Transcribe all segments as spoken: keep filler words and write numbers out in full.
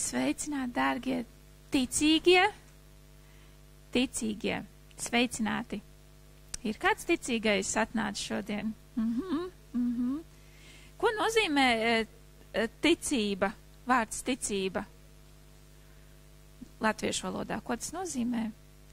Sveicināti, dārgie ticīgie, ticīgie, sveicināti. Ir kāds ticīgais atnācis šodien? Mhm, mhm. Ko nozīmē ticība, vārds ticība? Latviešu valodā, ko tas nozīmē?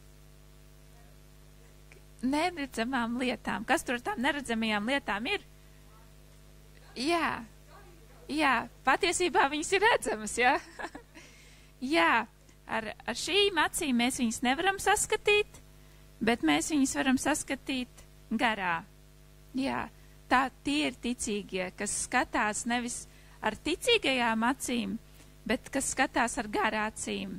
Neredzamām lietām. Kas tur tām neredzamajām lietām ir? Jā, jā, patiesībā viņas ir redzamas, jā. Jā, ar, ar šīm acīm mēs viņas nevaram saskatīt, bet mēs viņas varam saskatīt garā. Jā, tā tie ir ticīgie, kas skatās nevis ar ticīgajām acīm, bet kas skatās ar garā acīm.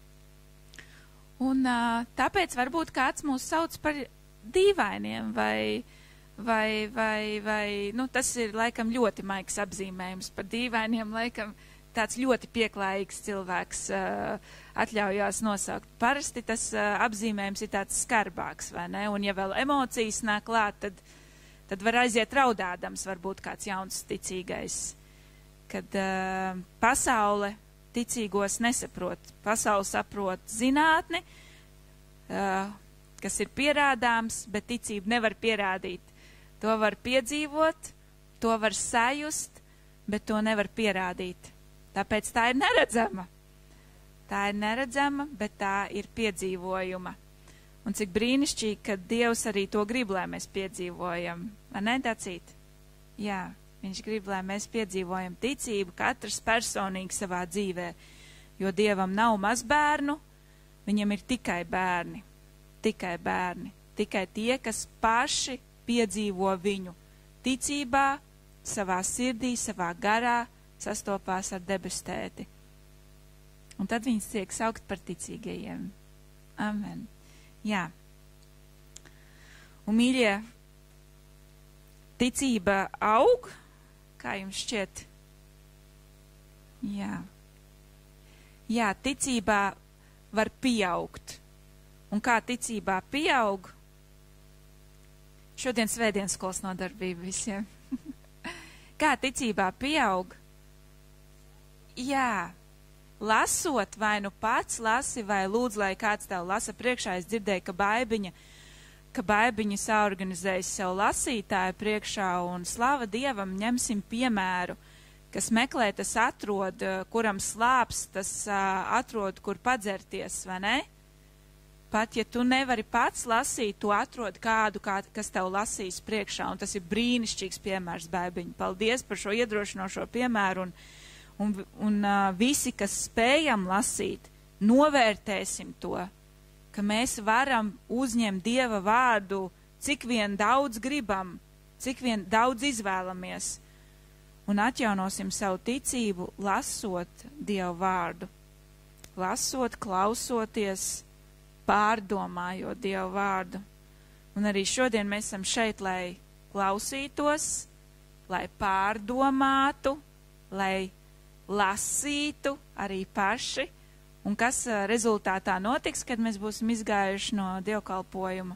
Un tāpēc varbūt kāds mūs sauc par dīvainiem vai, vai, vai, vai, nu tas ir laikam ļoti maigs apzīmējums par dīvainiem, laikam tāds ļoti pieklājīgs cilvēks uh, atļaujās nosaukt. Parasti tas uh, apzīmējums ir tāds skarbāks, vai ne? Un ja vēl emocijas nāk klāt, tad, tad var aiziet raudādams varbūt kāds jauns ticīgais. Kad uh, pasaule ticīgos nesaprot. Pasaule saprot zinātni, uh, kas ir pierādāms, bet ticību nevar pierādīt. To var piedzīvot, to var sajust, bet to nevar pierādīt. Tāpēc tā ir neredzama. Tā ir neredzama, bet tā ir piedzīvojuma. Un cik brīnišķīgi, ka Dievs arī to grib, lai mēs piedzīvojam. Vai ne, Dacīt? Jā, viņš grib, lai mēs piedzīvojam ticību, katrs personīgi savā dzīvē. Jo Dievam nav mazbērnu, viņam ir tikai bērni. Tikai bērni. Tikai tie, kas paši piedzīvo viņu ticībā, savā sirdī, savā garā, sastopās ar debesu Tēti. Un tad viņas tiek saukt par ticīgajiem. Amen. Jā. Un, mīļie, ticība aug, kā jums šķiet? Jā. Jā, ticībā var pieaugt. Un kā ticībā pieaug? Šodien svētdienas skolas nodarbība visiem. Kā ticībā pieaug? Jā, lasot, vai nu pats lasi, vai lūdzu, lai kāds tev lasa priekšā. Es dzirdēju, ka baibiņa, ka baibiņa saorganizējas sev lasītāju priekšā, un slava Dievam, ņemsim piemēru, kas meklē, tas atrod, kuram slāps, tas atrod, kur padzerties, vai ne? Pat, ja tu nevari pats lasīt, tu atrod kādu, kā, kas tev lasīs priekšā, un tas ir brīnišķīgs piemērs, baibiņa. Paldies par šo iedrošinošo piemēru, un Un, un uh, visi, kas spējam lasīt, novērtēsim to, ka mēs varam uzņemt Dieva vārdu, cik vien daudz gribam, cik vien daudz izvēlamies, un atjaunosim savu ticību, lasot Dieva vārdu, lasot, klausoties, pārdomājot Dieva vārdu. Un arī šodien mēs esam šeit, lai klausītos, lai pārdomātu, lai lasītu arī paši, un kas rezultātā notiks, kad mēs būsim izgājuši no dievkalpojuma.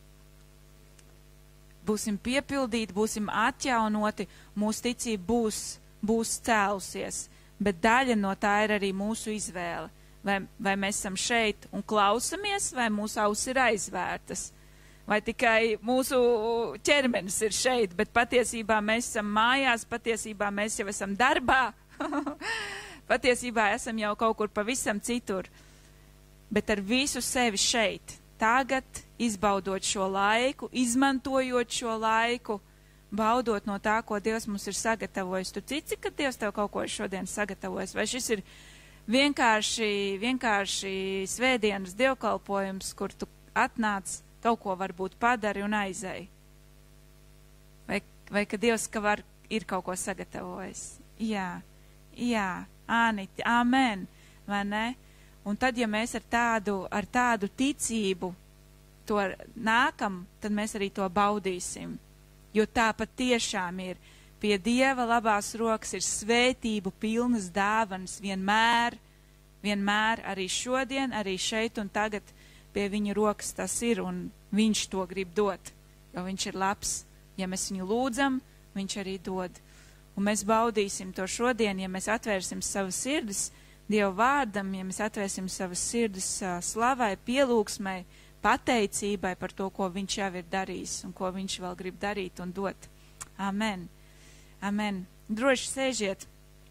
Būsim piepildīti, būsim atjaunoti, mūsu ticība būs, būs cēlusies, bet daļa no tā ir arī mūsu izvēle. Vai, vai mēs esam šeit un klausamies, vai mūsu ausis ir aizvērtas, vai tikai mūsu ķermenis ir šeit, bet patiesībā mēs esam mājās, patiesībā mēs jau esam darbā, patiesībā esam jau kaut kur pavisam citur, bet ar visu sevi šeit, tagad izbaudot šo laiku, izmantojot šo laiku, baudot no tā, ko Dievs mums ir sagatavojis. Tu tici, ka Dievs tev kaut ko šodien sagatavojas, vai šis ir vienkārši, vienkārši svētdienas dievkalpojums, kur tu atnāc, kaut ko varbūt padari un aizēji? Vai, vai ka Dievs ka var, ir kaut ko sagatavojis? Jā. Jā, Āniti, amen, vai ne? Un tad, ja mēs ar tādu, ar tādu ticību to nākam, tad mēs arī to baudīsim. Jo tā patiešām ir. Pie Dieva labās rokas ir svētību pilnas dāvanas vienmēr, vienmēr arī šodien, arī šeit un tagad pie viņa rokas tas ir, un viņš to grib dot, jo viņš ir labs. Ja mēs viņu lūdzam, viņš arī dod. Un mēs baudīsim to šodien, ja mēs atvērsim savas sirdis Dieva vārdam, ja mēs atvērsim savas sirdis slavai, pielūgsmai, pateicībai par to, ko viņš jau ir darījis un ko viņš vēl grib darīt un dot. Amen. Amen. Droši sēžiet,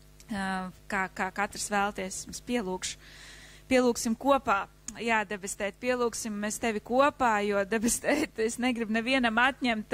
kā, kā katrs vēlties. Mēs pielūkšu. Pielūksim kopā. Jā, debes tēt, pielūksim mēs tevi kopā, jo debes tēt, es negribu nevienam atņemt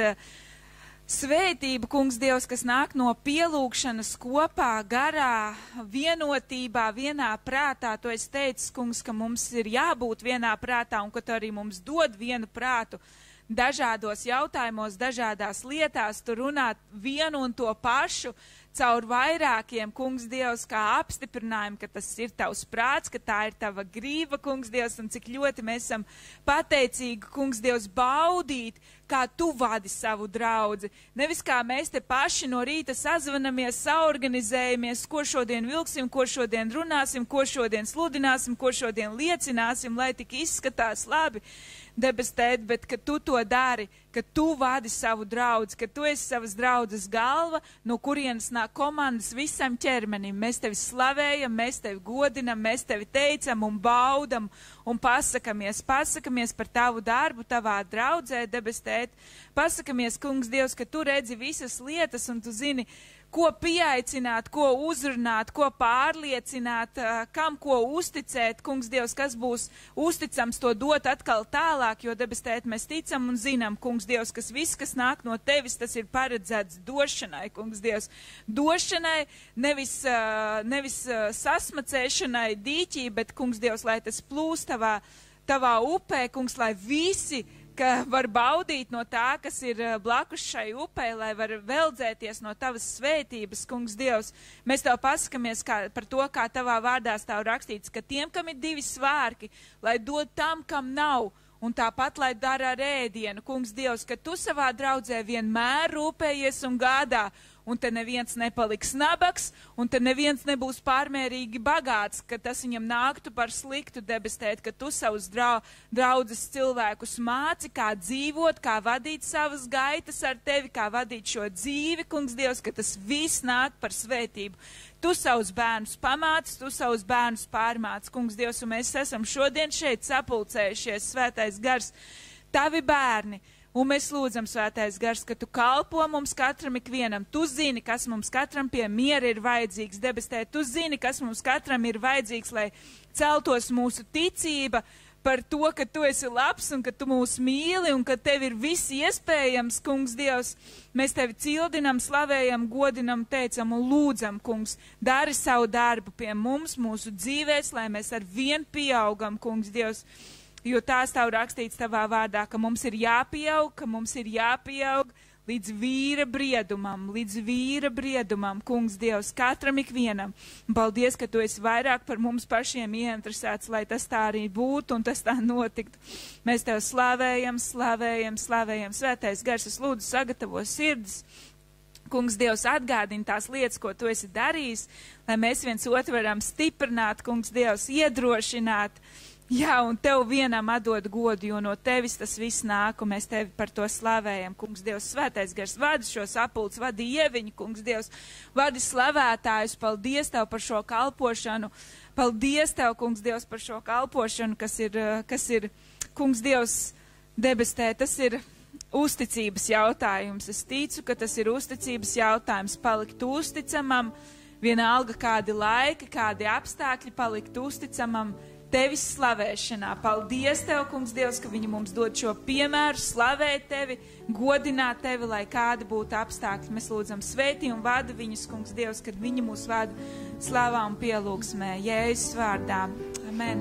svētību, kungs Dievs, kas nāk no pielūkšanas kopā, garā, vienotībā, vienā prātā. Tu esi teicis, kungs, ka mums ir jābūt vienā prātā un ka tu arī mums dod vienu prātu. Dažādos jautājumos, dažādās lietās, tu runāt vienu un to pašu caur vairākiem, kungs Dievs, kā apstiprinājumu, ka tas ir tavs prāts, ka tā ir tava grība, kungs Dievs, un cik ļoti mēs esam pateicīgi, kungs Dievs, baudīt, kā tu vadi savu draudzi. Nevis kā mēs te paši no rīta sazvanamies, saorganizējamies, ko šodien vilksim, ko šodien runāsim, ko šodien sludināsim, ko šodien liecināsim, lai tik izskatās labi. Debes tēt, bet ka tu to dari, ka tu vadi savu draudzi, ka tu esi savas draudzes galva, no kurienes nāk komandas visam ķermenim. Mēs tevi slavējam, mēs tevi godinam, mēs tevi teicam un baudam un pasakamies, pasakamies par tavu darbu, tavā draudzē, debes tēt. Pasakamies, kungs Dievs, ka tu redzi visas lietas un tu zini, ko pieaicināt, ko uzrunāt, ko pārliecināt, kam ko uzticēt, kungs Dievs, kas būs uzticams, to dot atkal tālāk, jo debes tēt mēs ticam un zinām, kungs Dievs, kas viss, kas nāk no tevis, tas ir paredzēts došanai, kungs Dievs. Došanai, nevis, nevis sasmacēšanai dīķī, bet, kungs Dievs, lai tas plūst tavā, tavā upē, kungs, lai visi, ka var baudīt no tā, kas ir blakus šai upē, lai var veldzēties no tavas svētības, kungs Dievs. Mēs tev pasakamies kā, par to, kā tavā vārdā stāv rakstīts, ka tiem, kam ir divi svārki, lai dod tam, kam nav, un tāpat, lai dara ar ēdienu, kungs Dievs, ka tu savā draudzē vienmēr rūpējies un gādā, un te neviens nepaliks nabaks, un te neviens nebūs pārmērīgi bagāts, ka tas viņam nāktu par sliktu, debes tēt, ka tu savus drau, draudzes cilvēkus māci, kā dzīvot, kā vadīt savas gaitas ar tevi, kā vadīt šo dzīvi, kungs Dievs, ka tas viss nāk par svētību. Tu savus bērnus pamāci, tu savus bērnus pārmāci, kungs Dievs, un mēs esam šodien šeit sapulcējušies, svētais gars, tavi bērni. Un mēs lūdzam, svētais gars, ka tu kalpo mums katram ikvienam. Tu zini, kas mums katram pie miera ir vajadzīgs, debes tēt. Tu zini, kas mums katram ir vajadzīgs, lai celtos mūsu ticība par to, ka tu esi labs un ka tu mūs mīli un ka tev ir viss iespējams, kungs Dievs. Mēs tevi cildinam, slavējam, godinam, teicam un lūdzam, kungs. Dari savu darbu pie mums, mūsu dzīvēs, lai mēs ar vien pieaugam, kungs Dievs. Jo tā stāv rakstīts tavā vārdā, ka mums ir jāpieaug, ka mums ir jāpieaug līdz vīra briedumam, līdz vīra briedumam, kungs Dievs, katram ikvienam. Un paldies, ka tu esi vairāk par mums pašiem ieinteresēts, lai tas tā arī būtu un tas tā notiktu. Mēs tev slavējam, slavējam, slavējam. Svētais gars, es lūdzu sagatavo sirdis. Kungs Dievs, atgādini tās lietas, ko tu esi darījis, lai mēs viens otru varam stiprināt, kungs Dievs, iedrošināt. Jā, un tev vienam atdod godu, jo no tevis tas viss nāk, un mēs tevi par to slavējam. Kungs Dievs, svētais gars, vadi šo sapulci, vadi ieviņu, kungs Dievs, vadi slavētājus, paldies tev par šo kalpošanu, paldies tev, kungs Dievs, par šo kalpošanu, kas ir, kas ir kungs Dievs, debestē, tas ir uzticības jautājums. Es ticu, ka tas ir uzticības jautājums, palikt uzticamam, vienalga kādi laiki, kādi apstākļi, palikt uzticamam, tevis slavēšanā. Paldies tev, kungs Dievs, ka viņi mums dod šo piemēru, slavēt tevi, godināt tevi, lai kādi būtu apstākļi. Mēs lūdzam svētī un vada viņus, kungs Dievs, kad viņi mūs vada slavā un pielūgsmē. Jēzus vārdā. Amen.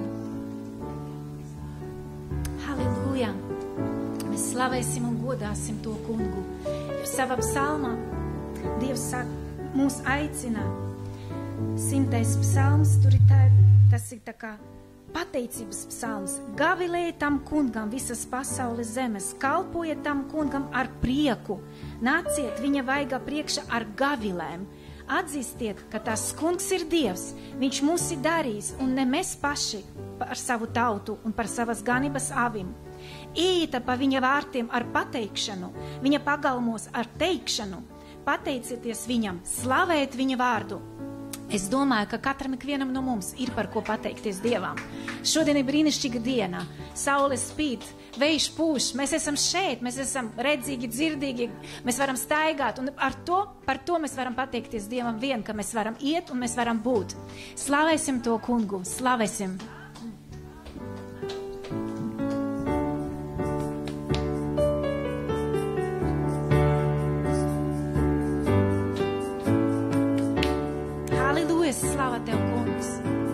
Halleluja. Mēs slavēsim un godāsim to kungu. Jo savā psalmā Dievs saka, mūs aicina. Simtais psalms, tur ir tā, tas ir tā kā pateicības psalms. Gavilējiet tam kungam visas pasaules zemes, kalpojiet tam kungam ar prieku, nāciet viņa vaigā priekšā ar gavilēm. Atzīstiet, ka tas kungs ir Dievs, viņš mūs ir darījis, un ne mēs paši par savu tautu un par savas ganības avim. Ieta pa viņa vārtiem ar pateikšanu, viņa pagalmos ar teikšanu, pateicieties viņam, slavēt viņa vārdu. Es domāju, ka katram ikvienam no mums ir par ko pateikties Dievam. Šodien ir brīnišķīga diena, saule spīd, vējš pūš, mēs esam šeit, mēs esam redzīgi, dzirdīgi, mēs varam staigāt, un ar to, par to mēs varam pateikties Dievam vien, ka mēs varam iet un mēs varam būt. Slavēsim to kungu, slavēsim. Slava Tev, kungs!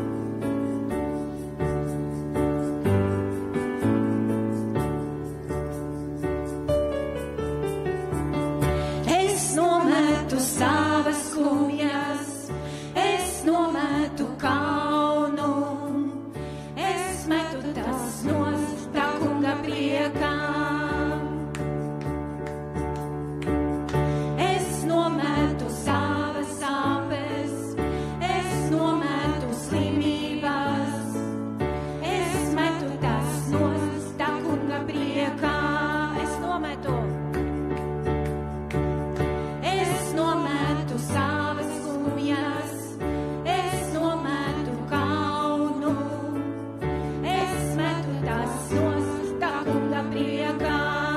Es nometu savas skumjas, es nometu kaunu, es metu tas nost tā kunga priekā. Es nometu savas sāpes, nometu slimības, es metu tas nost tā kunga priekā, es nometu. Es nometu savas skumjas, es nometu kaunu, es metu tas nost tā kunga priekā.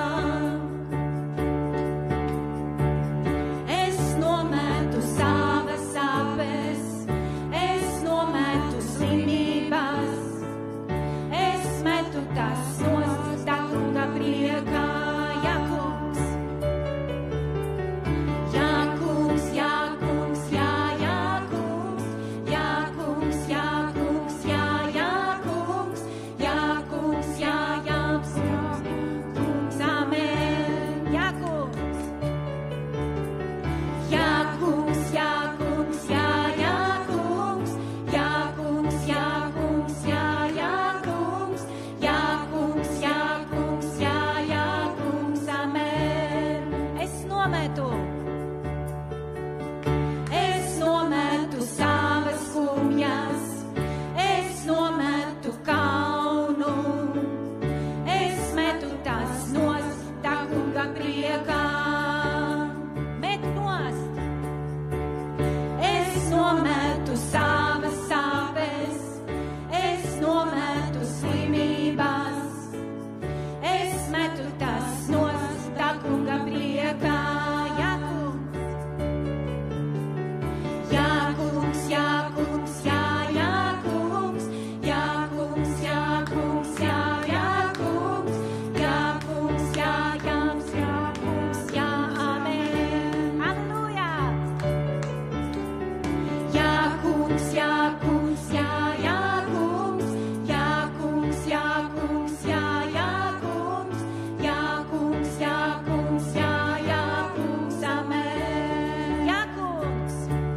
Es nometu savas sāpes, es metu tas nost tā kunga priekā, jā, kungs. Jā, kungs, jā, kungs, jā, jā, kungs. Jā, kungs, jā, kungs, jā, jā, kungs. Jā, kungs, jā, jā, kungs, amen. Jā, kungs. Jā, kungs, jā, kungs, jā, jā, kungs. Jā, kungs, jā, kungs, jā, jā, kungs. Jā, kungs, jā, kungs, jā, jā, kungs, amen. Es nometu, es nometu savas skumjas, es nometu kaunu, es metu tas nost tā kunga priekā. Met nost. Es nometu savas sāpes, es nometu slimības, es metu tas nost tā kunga priekā, jā, kungs. Jā, kungs, jā, kungs, jā, jā, kungs. Jā, kungs, jā, kungs, jā, jā, kungs. Jā, kungs, jā, jā, jā, kungs, jā, amen. Halleluja! Jā, kungs, jā, kungs, jā, jā, kungs. Jā, kungs, jā, kungs, jā, jā, kungs. Jā, kungs, jā, kungs, jā, jā, kungs, amen. Jā, kungs.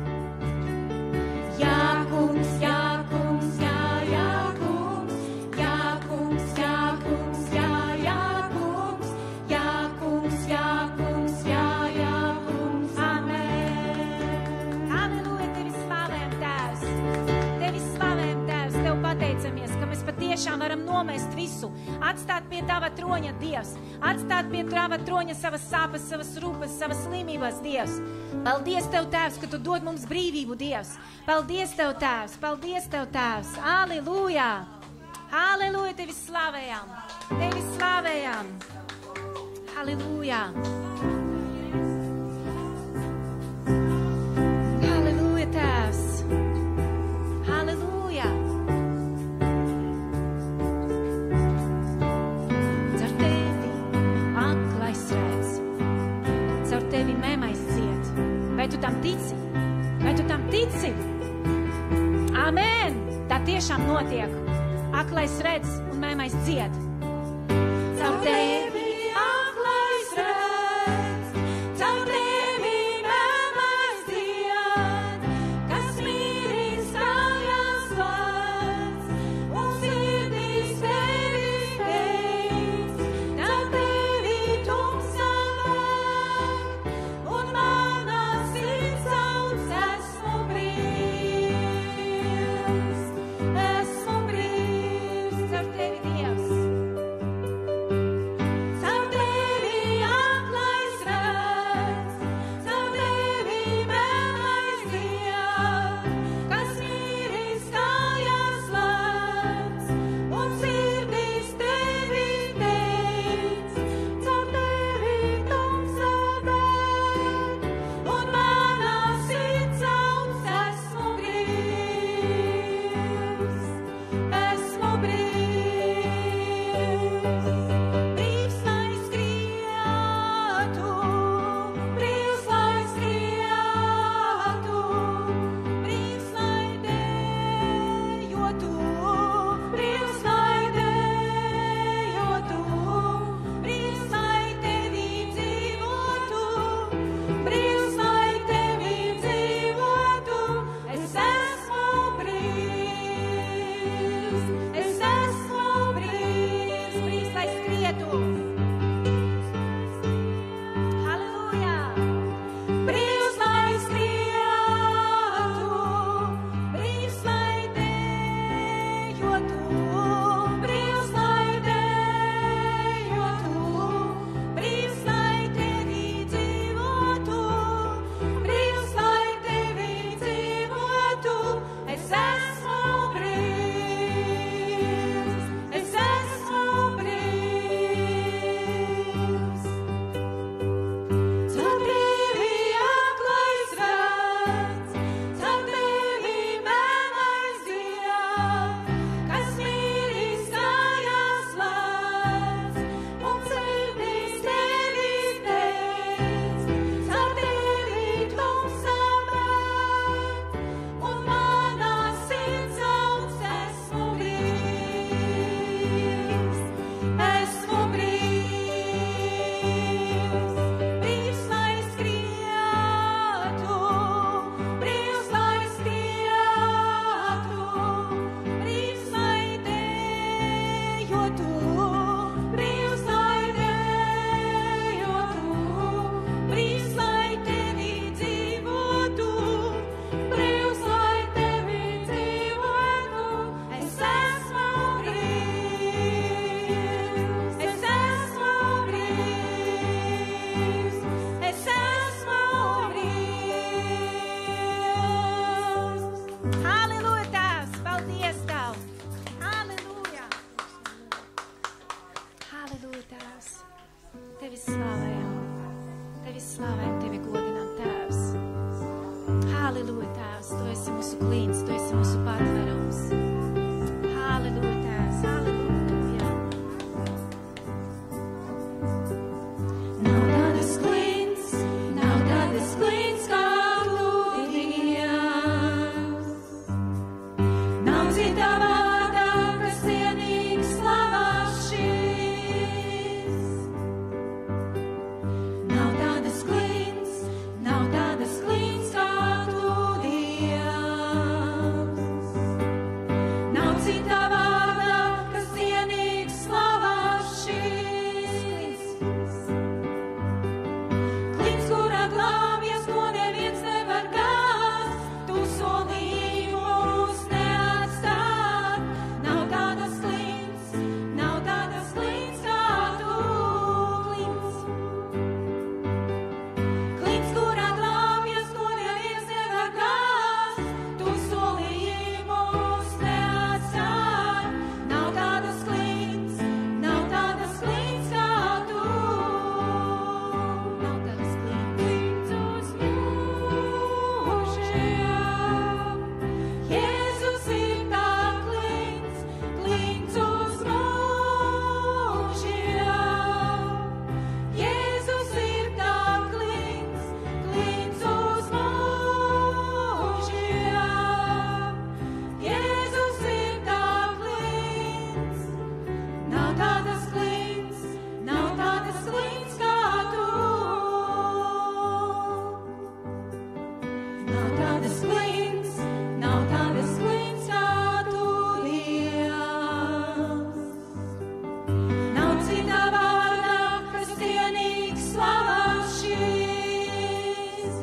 Jā, kungs, jā, kungs, jā, jā, kungs. Jā, kungs, jā, kungs, jā, jā, kungs. Jā, kungs, jā, kungs, jā, jā, kungs, amen. Halleluja, Tevi slavējam, Tēvs. Tevi slavējam, Tēvs. Tev pateicamies, ka mēs patiešām varam nomest visu, atstāt pie Tava troņa, Dievs, atstāt pie Tava troņa savas sāpes, savas rūpes, savas slimības, Dievs. Paldies Tev, Tēvs, ka Tu dod mums brīvību, Dievs. Paldies Tev, Tēvs, paldies Tev, Tēvs. Halleluja! Halleluja, Tevi slavējam, Tevi slavējam. Halleluja! Halleluja, Tēvs. Halleluja! Caur Tevi aklais redz, caur Tevi mēmais dzied. Vai Tu tam tici? Vai Tu tam tici? Amen! Tā tiešām notiek. Aklais redz un mēmais dzied. Caur Tevi aklais redz, caur Tevi mēmais dzied, kas mīlis kājas vārds, un sirdīs Tevi steidz. Caur Tevi tumsā vēr, un manā sirds sauc, esmu brīvs, esmu brīvs. Caur Tevi, Dievs, Tevi slavējam, Tevi godinām, Tēvs. Halleluja, Tēvs, Tu esi mūsu klīns, Tu esi mūsu patvērums. Halleluja, Tēvs, halleluja. Nav tādas klīns, nav tādas klīns kā Tu, Dievs. Nav cita vārda, kas cienīgs slavās šīs. Nav tādas klīns, nav tādas klīns kā Tu, Dievs. Nav cita vārda, kas cienīgs slavās šīs. Klīns, kurā glābjas, ko neviens nevar gāzt, Tu solīji mūs neatstāt. Nav tādas klīns, nav tādas klīns kā Tu, klīns. Klīns, kurā glābjas, ko neviens nevar gāzt, Tu solīji mūs neatstāt. Nav tādas klīns, nav tādas klīns kā Tu. Nav tādas klīns uz mūžiem. Jēzus ir tā klīns, klīns uz mūžiem. Jēzus ir tā klīns, klīns uz mūžiem. Jēzus ir tā klīns. Nav tādas klīns, nav tādas klīns kā Tu. Nav tādas klīns, nav tādas klīns kā Tu, Dievs. Nav cita vārda, kas cienīgs slavās šīs.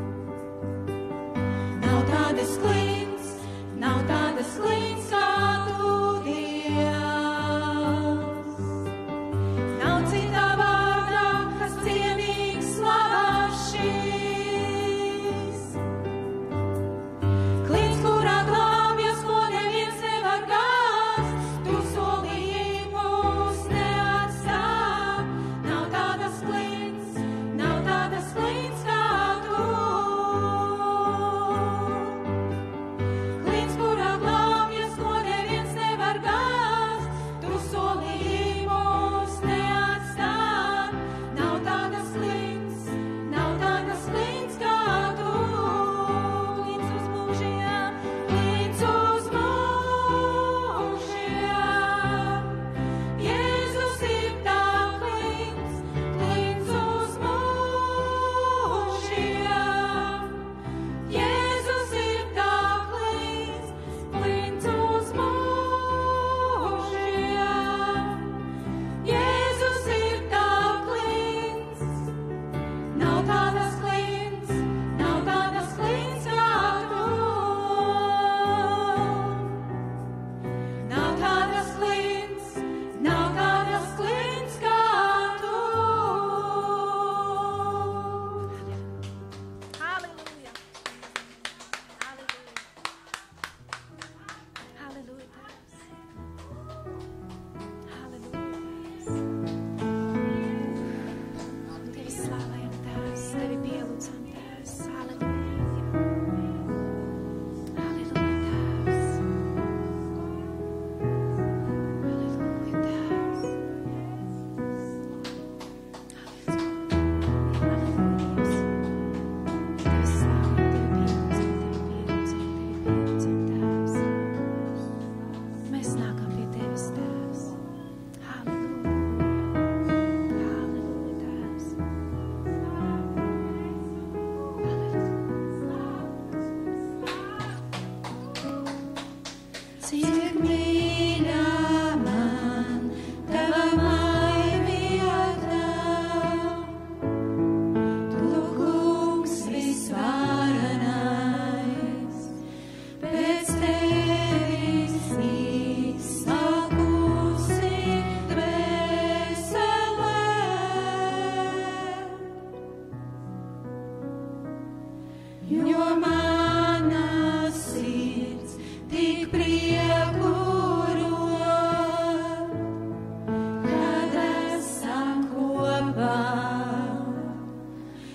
Nav tādas klīns, nav tādas klīns kā Tu, Dievs. Nav cita vārda, kas cienīgs slavās šīs. Klīns, kurā glābjas, ko neviens nevar gāzt, Tu solīji mūs neatstāt. Nav tādas klīns, nav tādas klīns kā Tu. Klīns, kurā glābjas, ko neviens nevar gāzt, Tu solīji mūs neatstāt. Nav tādas klīns, nav tādas klīns kā Tu. Klīns uz mūžiem, klīns uz mūžiem. Jēzus ir tā klīns, klīns uz mūžiem. Jēzus ir tā klīns, klīns uz mūžiem. Jēzus ir tā klīns. Nav tādas klīns, nav tādas klīns kā Tu. Nav tādas klīns, nav tādas klīns kā Tu. Halleluja. Halleluja. Halleluja, Tēvs. Halleluja, Tēvs. Tevi slavējam, Tēvs, Tevi pielūdzam, Tēvs. Halleluja. Halleluja, Tēvs. Halleluja, Tēvs. Halleluja. Tevi slavējam, Tevi pielūdzam, Tevi pielūdzam, Tevi pielūdzam, Tēvs. Mēs nākam pie Tevis, Tēvs. Halleluja. Halleluja, Tēvs. Cik mīļa man Tava mājvieta, Tu, Kungs, visvarenais, pēc Tevis izsākusi dvēselē. Jo mana sirds tik prieku rod, kad esam kopā.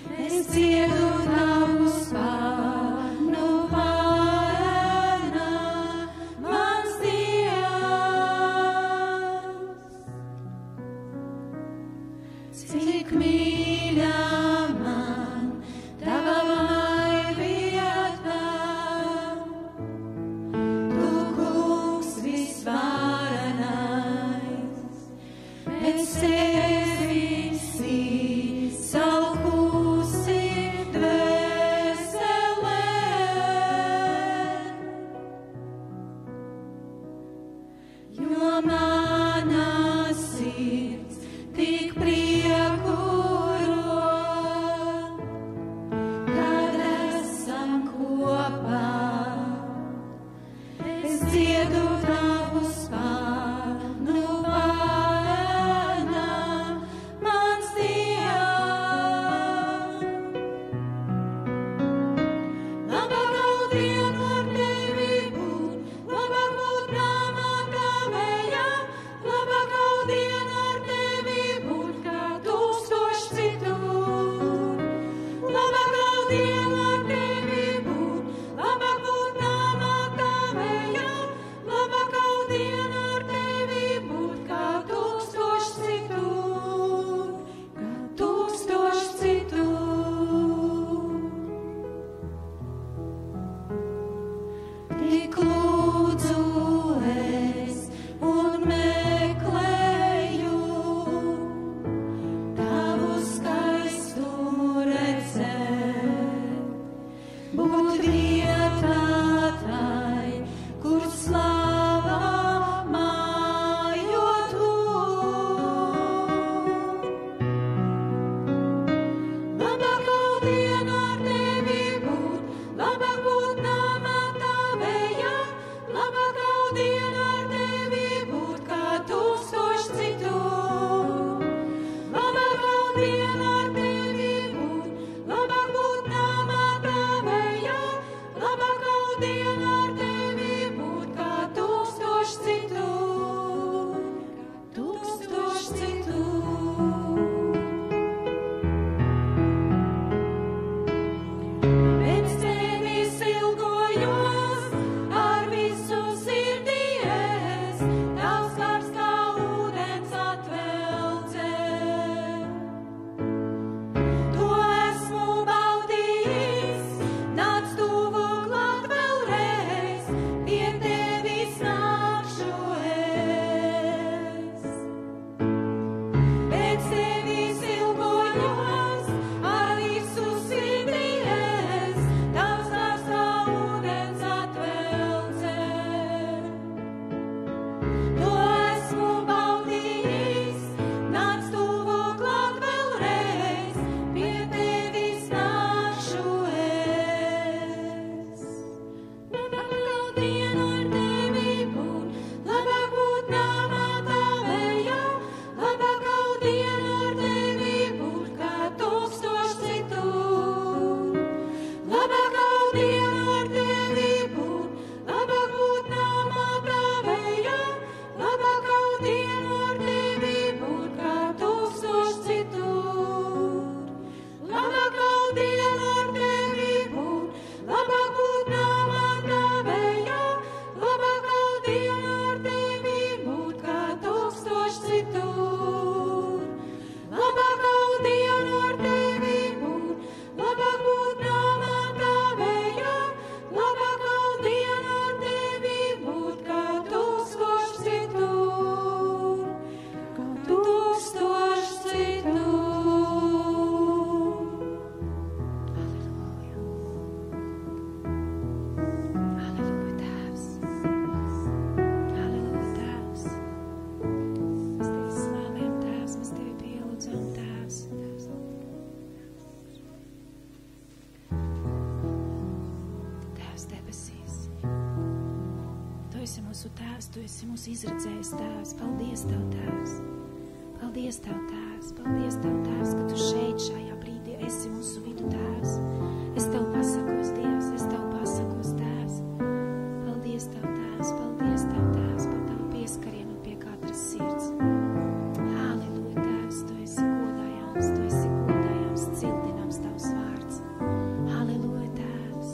esi mūsu tēvs, tu esi mūsu izredzējis tēvs. Paldies Tev, tēvs. Paldies Tev, tēvs. Paldies Tev, tēvs, ka tu šeit šajā brīdī esi mūsu vidu, tēvs. Es Tev pasakos, Dievs, es Tev pasakos, tēvs. Paldies Tev, tēvs, paldies Tev, tēvs, par Tavu pieskarienu pie katras sirds. Halleluja, tēvs, tu esi godājams, tu esi godājams, cildināms Tavs vārds. Halleluja, tēvs.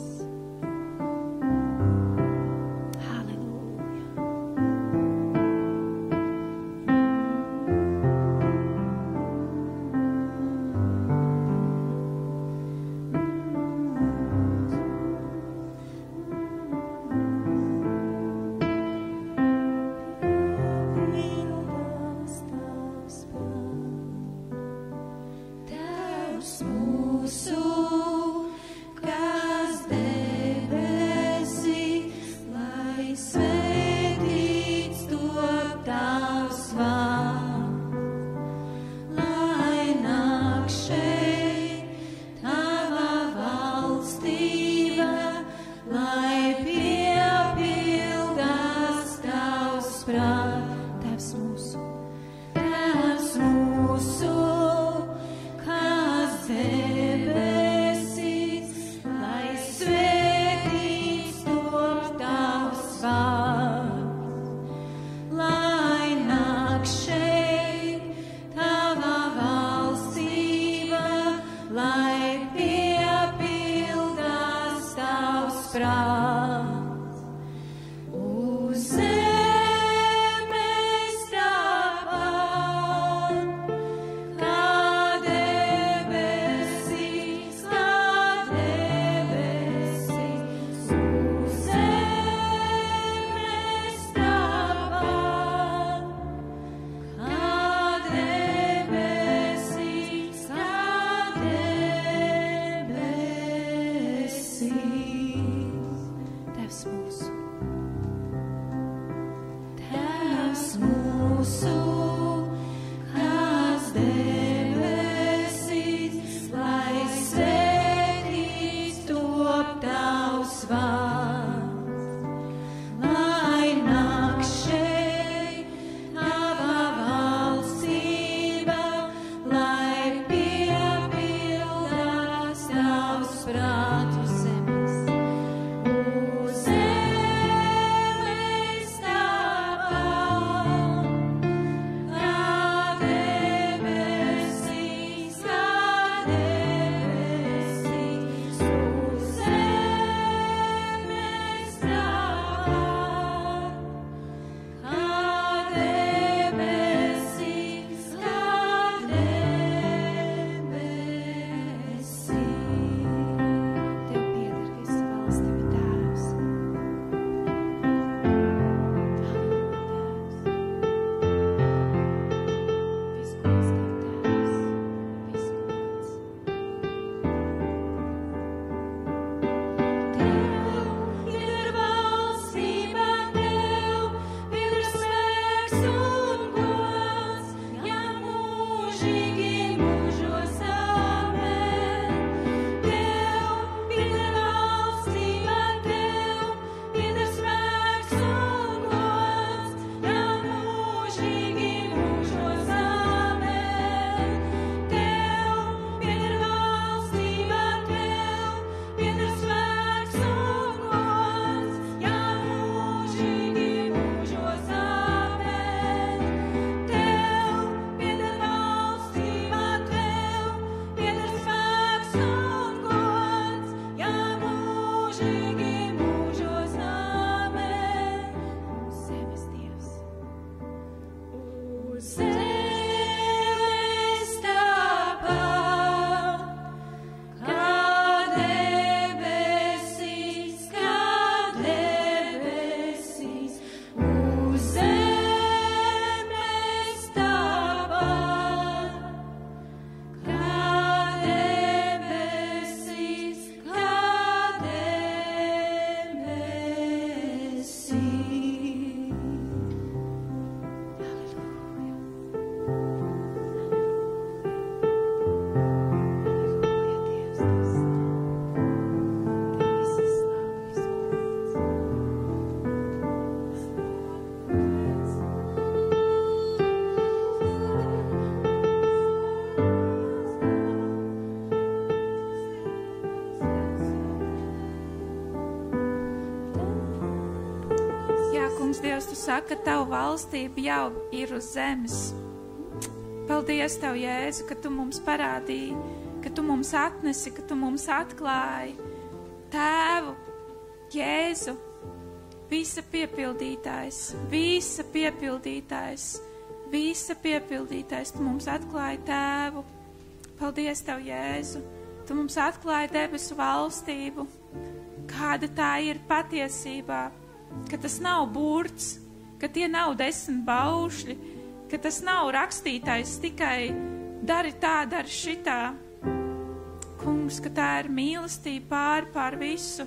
Kungs, Dievs, tu saki, ka tavu valstība jau ir uz zemes. Paldies Tev, Jēzu, ka Tu mums parādīji, ka Tu mums atnesi, ka Tu mums atklāji Tēvu, Jēzu, visa piepildītājs, visa piepildītājs, visa piepildītājs. Tu mums atklāji Tēvu. Paldies Tev, Jēzu. Tu mums atklāji debesu valstību, kāda tā ir patiesībā, ka tas nav burts, ka tie nav desmit baušļi, ka tas nav rakstītais tikai dari tā, dari šitā. Kungs, ka tā ir mīlestība pār pār visu.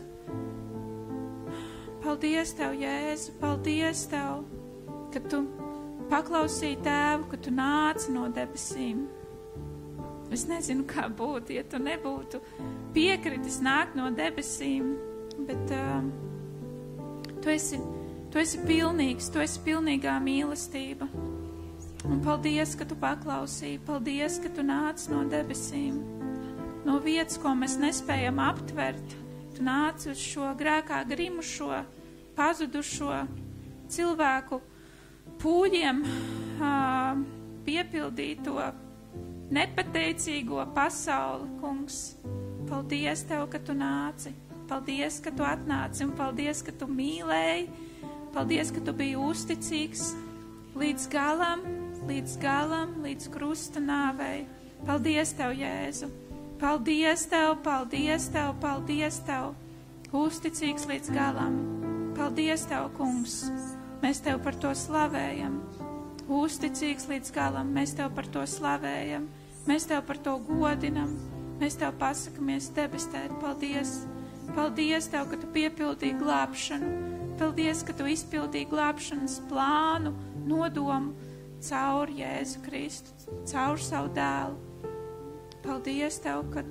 Paldies Tev, Jēzu, paldies Tev, ka Tu paklausīji Tēvu, ka Tu nāci no debesīm. Es nezinu, kā būtu, ja Tu nebūtu piekritis nākt no debesīm, bet uh, Tu esi, tu esi pilnīgs, Tu esi pilnīgā mīlestība. Un paldies, ka Tu paklausīji, paldies, ka Tu nāc no debesīm, no vietas, ko mēs nespējam aptvert. Tu nāc uz šo grēkā grimušo, pazudušo cilvēku pūļiem uh, piepildīto nepateicīgo pasauli, Kungs. Paldies Tev, ka Tu nāci, paldies, ka Tu atnāci, un paldies, ka Tu mīlēji, paldies, ka Tu biji uzticīgs līdz galam, līdz galam, līdz krusta nāvei. Paldies Tev, Jēzu, paldies Tev, paldies Tev, paldies Tev, uzticīgs līdz galam. Paldies Tev, Kungs, mēs Tev par to slavējam, uzticīgs līdz galam, mēs Tev par to slavējam. Mēs Tev par to godinam, mēs Tev pasakamies debes Tēti, paldies. Paldies Tev, ka Tu piepildīji glābšanu, paldies, ka Tu izpildīji glābšanas plānu, nodomu caur Jēzu Kristu, caur savu dēlu. Paldies Tev, ka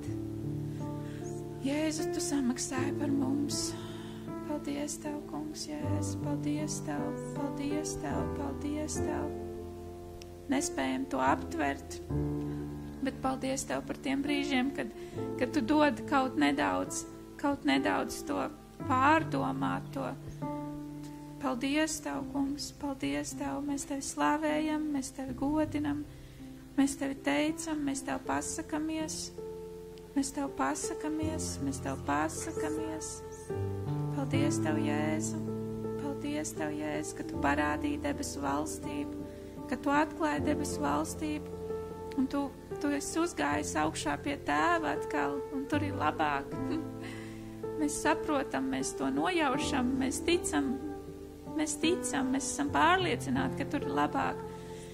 Jēzu Tu samaksāji par mums. Paldies Tev, Kungs, Jēzu, paldies Tev, paldies Tev, paldies Tev. Nespējam to aptvert, bet paldies Tev par tiem brīžiem, kad, kad Tu dod kaut nedaudz, kaut nedaudz to pārdomāt, to. Paldies Tev, Kungs, paldies Tev, mēs Tevi slavējam, mēs Tevi godinam, mēs Tevi teicam, mēs Tev pasakamies, mēs Tev pasakamies, mēs Tev pasakamies. Paldies Tev, Jēzu, paldies Tev, Jēzu, ka Tu parādīji debesu valstību, ka Tu atklāji debesu valstību, un Tu, tu esi uzgājis augšā pie Tēva atkal, un tur ir labāk. Mēs saprotam, mēs to nojaušam, mēs ticam, mēs ticam, mēs esam pārliecināti, ka tur ir labāk.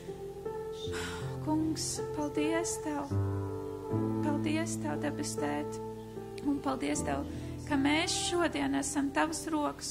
Kungs, paldies Tev, paldies Tev, debes Tēti, un paldies Tev, ka mēs šodien esam Tavas rokas